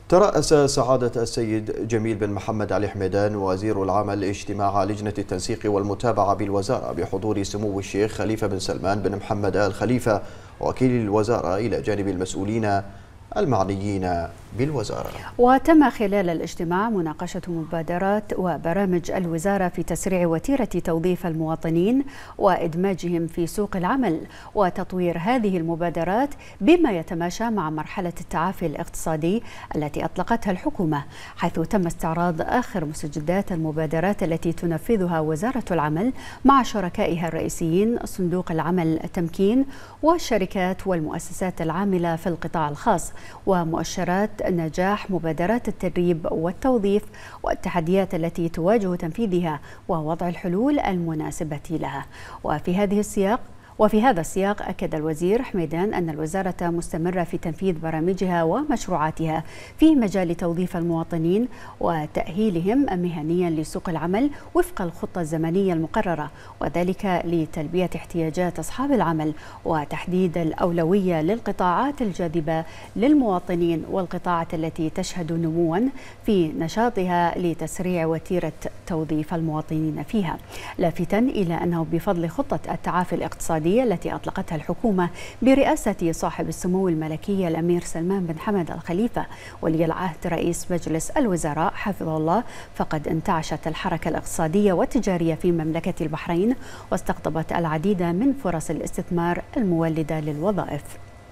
ترأس سعادة السيد جميل بن محمد علي حميدان وزير العمل اجتماع لجنة التنسيق والمتابعة بالوزارة بحضور سمو الشيخ خليفة بن سلمان بن محمد آل خليفة وكيل الوزارة إلى جانب المسؤولين المعنيين بالوزارة. وتم خلال الاجتماع مناقشة مبادرات وبرامج الوزارة في تسريع وتيرة توظيف المواطنين وإدماجهم في سوق العمل وتطوير هذه المبادرات بما يتماشى مع مرحلة التعافي الاقتصادي التي أطلقتها الحكومة، حيث تم استعراض آخر مستجدات المبادرات التي تنفذها وزارة العمل مع شركائها الرئيسيين صندوق العمل التمكين والشركات والمؤسسات العاملة في القطاع الخاص، ومؤشرات نجاح مبادرات التدريب والتوظيف والتحديات التي تواجه تنفيذها ووضع الحلول المناسبة لها. وفي هذا السياق أكد الوزير حميدان أن الوزارة مستمرة في تنفيذ برامجها ومشروعاتها في مجال توظيف المواطنين وتأهيلهم مهنيا لسوق العمل وفق الخطة الزمنية المقررة، وذلك لتلبية احتياجات أصحاب العمل وتحديد الأولوية للقطاعات الجاذبة للمواطنين والقطاعات التي تشهد نموا في نشاطها لتسريع وتيرة توظيف المواطنين فيها، لافتا إلى أنه بفضل خطة التعافي الاقتصادي التي أطلقتها الحكومة برئاسة صاحب السمو الملكي الأمير سلمان بن حمد آل خليفة ولي العهد رئيس مجلس الوزراء حفظه الله، فقد انتعشت الحركة الاقتصادية والتجارية في مملكة البحرين واستقطبت العديد من فرص الاستثمار المولدة للوظائف.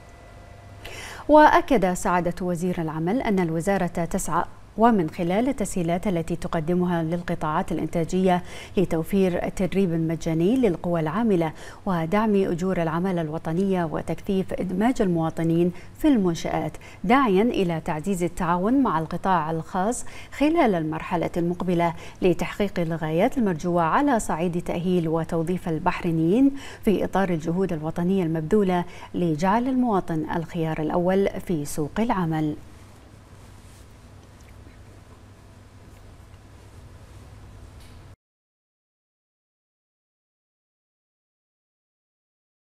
وأكد سعادة وزير العمل أن الوزارة تسعى ومن خلال التسهيلات التي تقدمها للقطاعات الإنتاجية لتوفير تدريب مجاني للقوى العاملة ودعم أجور العمالة الوطنية وتكثيف إدماج المواطنين في المنشآت، داعيا إلى تعزيز التعاون مع القطاع الخاص خلال المرحلة المقبلة لتحقيق الغايات المرجوة على صعيد تأهيل وتوظيف البحرينيين في إطار الجهود الوطنية المبذولة لجعل المواطن الخيار الأول في سوق العمل.